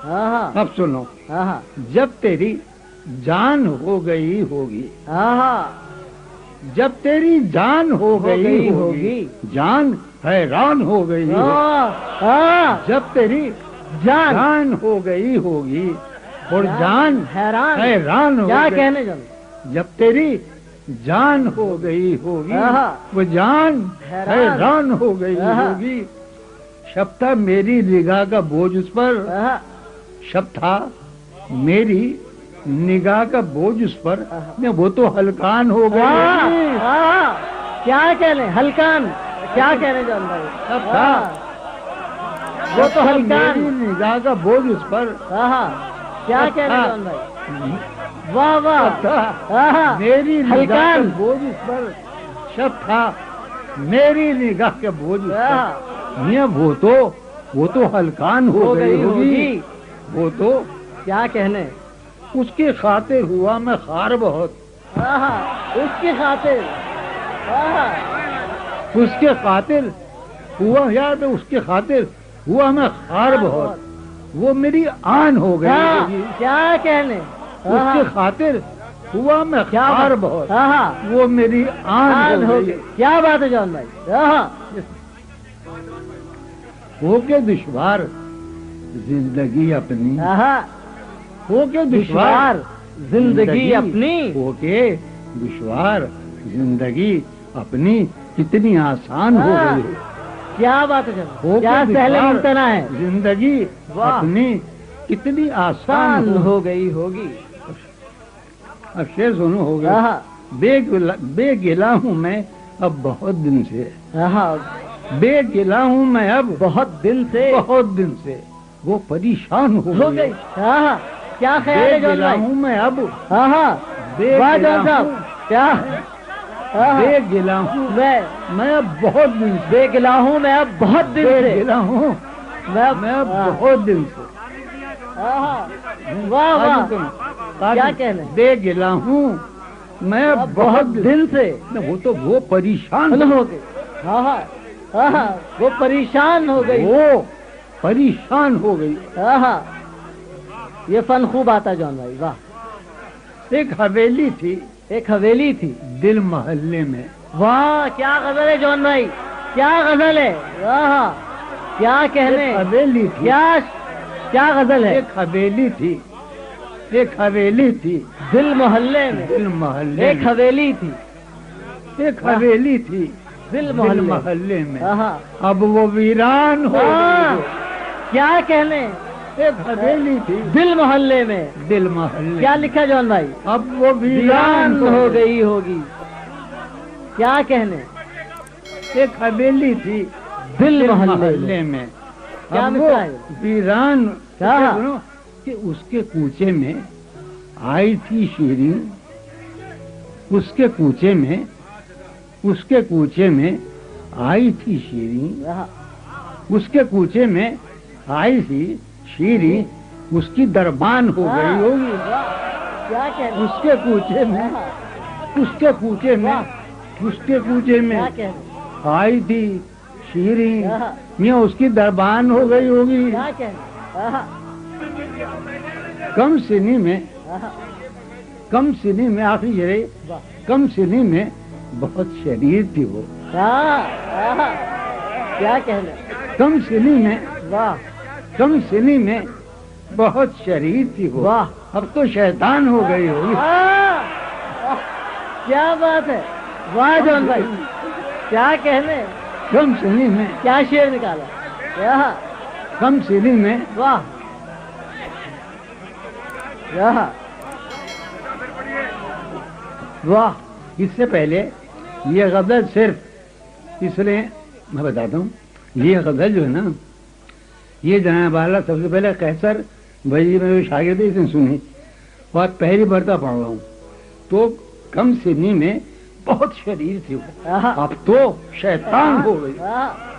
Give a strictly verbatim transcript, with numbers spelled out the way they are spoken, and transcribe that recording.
اب سنو، جب تیری جان ہو گئی ہوگی، جب تیری جان ہو گئی ہوگی، جان حیران ہو گئی ہوگی، جب تیری جان ہو گئی ہوگی اور جان حیران ہو گئی، جب تیری جان ہو گئی ہوگی وہ جان حیران ہو گئی ہوگی، شب تھا میری نگاہ کا بوجھ اس پر، شب تھا میری نگاہ کا بوجھ اس پر، وہ تو ہلکان ہو گئی۔ کیا کہنے ہلکان، کیا کہنے جان بھائی، شب تھا وہ تو ہلکان، میری نگاہ کا بوجھ اس پر، کیا کہنے جان بھائی، واہ واہ، میری نگاہ کا بوجھ اس پر، شب تھا میری نگاہ کے بوجھ اس پر، میاں وہ تو وہ تو ہلکان ہو گئی ہوگی، وہ تو کیا کہنے، اس کی خاطر ہوا میں خار بہت، اس کی خاطر، اس کے خاطر ہوا یار اس کی خاطر ہوا میں خار بہت، وہ میری آن ہو گئی ہوگی، کیا کہنے، اس کی خاطر ہوا میں خار بہت، وہ میری آن ہو گئی۔ کیا بات ہے جان بھائی، ہو کے دشوار زندگی اپنی، ہو کے دشوار زندگی اپنی، ہو کے دشوار زندگی اپنی کتنی آسان ہو گئی، کیا بات ہے، کیا سہل ممتنع ہے، زندگی اپنی کتنی آسان ہو گئی ہوگی۔ اب شعر سنو، ہو گیا، بے گلا ہوں میں اب بہت دن سے، بے گلا ہوں میں اب بہت دن سے، بہت دن سے، وہ پریشان ہو گئی، کیا خیال ہے بے گلا ہوں میں اب، بے گلا ہوں، کیا بے گلا ہوں میں میں اب بہت دن سے، بے گلا ہوں میں اب بہت دن سے، بے گلا ہوں میں اب بہت دن سے، واہ واہ، کیا کہنے، بے گلا ہوں میں اب بہت دن سے، وہ تو وہ پریشان ہو گئی، وہ پریشان ہو گئی، وہ پریشان ہو گئی، یہ فن خوب آتا جان بھائی، واہ۔ ایک حویلی تھی، ایک حویلی تھی دل محلے میں، واہ کیا غزل ہے جان بھائی، کیا غزل ہے، واہ کیا کہنے، حویلی تھی، کیا کیا غزل ہے، ایک حویلی تھی، ایک حویلی تھی دل محلے میں، دل محلے، ایک حویلی تھی، ایک حویلی تھی دل محلے میں، اب وہ ویران ہو گئی، کیا کہنے، ایک حویلی تھی دل محلے میں، دل محلے، کیا لکھا جان بھائی، اب وہ ویران ہو گئی ہوگی، کیا کہنے، ایک حویلی تھی دل محلے میں، اب وہ ویران، کہ اس کے کوچے میں آئی تھی شیریں، اس کے کوچے میں اس کے کوچے میں آئی تھی شیریں، اس کے کوچے میں آئی تھی شیریں، اس کی دربان ہو گئی ہوگی، اس کے کوچے میں اس کے کوچے میں اس کے کوچے میں آئی تھی شیریں، میاں اس کی دربان ہو گئی ہوگی، کم سنی میں کم سنی میں آخری جرے کم سنی میں بہت شریر تھی وہ، کیا کہنا، کم سنی میں واہ کم سنی میں بہت شریر تھی وہ، واہ اب تو شیطان ہو گئی ہوگی، کیا بات ہے، واہ جان بھائی، کیا کہنے، کم سنی میں کیا شعر نکالا، کم سنی میں واہ واہ۔ اس سے پہلے یہ غزل صرف اس لیے میں بتاتا ہوں، یہ غزل جو ہے نا، یہ جناب والا سب سے پہلے قیصر بھائی میں شاگرد اس نے سنی اور پہلی برتا پڑھ رہا ہوں، تو کم سنی میں بہت شریر تھی وہ، اب تو شیطان ہو گئی،